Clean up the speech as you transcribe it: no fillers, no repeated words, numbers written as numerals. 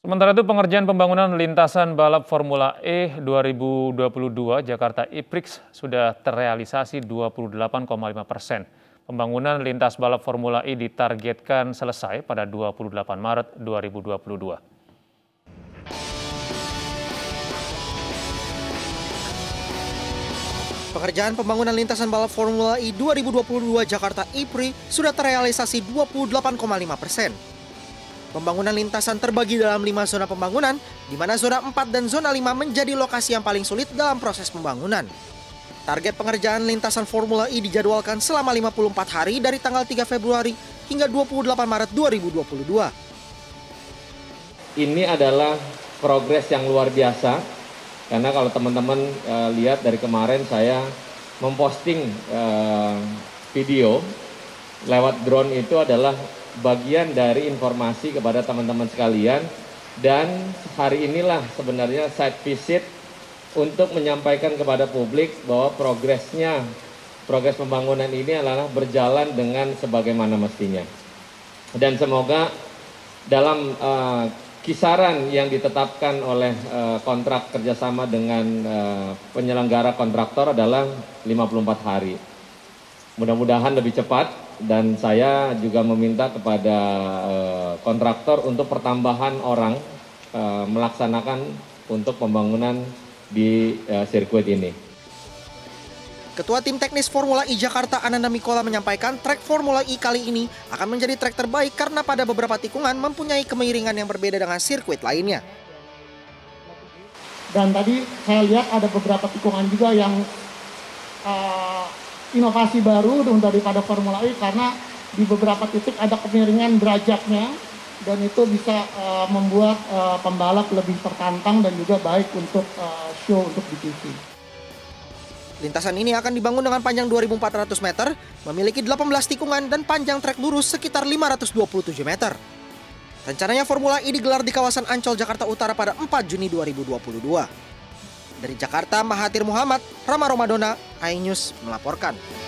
Sementara itu pengerjaan pembangunan lintasan balap Formula E 2022 Jakarta E-Prix sudah terrealisasi 28,5%. Pembangunan lintas balap Formula E ditargetkan selesai pada 28 Maret 2022. Pekerjaan pembangunan lintasan balap Formula E 2022 Jakarta E-Prix sudah terrealisasi 28,5%. Pembangunan lintasan terbagi dalam 5 zona pembangunan, di mana zona 4 dan zona 5 menjadi lokasi yang paling sulit dalam proses pembangunan. Target pengerjaan lintasan Formula E dijadwalkan selama 54 hari dari tanggal 3 Februari hingga 28 Maret 2022. Ini adalah progres yang luar biasa, karena kalau teman-teman lihat dari kemarin saya memposting video lewat drone itu adalah bagian dari informasi kepada teman-teman sekalian, dan hari inilah sebenarnya site visit untuk menyampaikan kepada publik bahwa progres pembangunan ini adalah berjalan dengan sebagaimana mestinya. Dan semoga dalam kisaran yang ditetapkan oleh kontrak kerjasama dengan penyelenggara kontraktor adalah 54 hari. Mudah-mudahan lebih cepat, dan saya juga meminta kepada kontraktor untuk pertambahan orang melaksanakan untuk pembangunan di sirkuit ini. Ketua Tim Teknis Formula E Jakarta Ananda Mikola menyampaikan trek Formula E kali ini akan menjadi trek terbaik karena pada beberapa tikungan mempunyai kemiringan yang berbeda dengan sirkuit lainnya. Dan tadi saya lihat ada beberapa tikungan juga yang inovasi baru daripada Formula E, karena di beberapa titik ada kemiringan derajatnya, dan itu bisa membuat pembalap lebih tertantang dan juga baik untuk show untuk di TV. Lintasan ini akan dibangun dengan panjang 2.400 meter, memiliki 18 tikungan dan panjang trek lurus sekitar 527 meter. Rencananya Formula E digelar di kawasan Ancol, Jakarta Utara pada 4 Juni 2022. Dari Jakarta, Mahathir Muhammad, Rama Romadona, iNews melaporkan.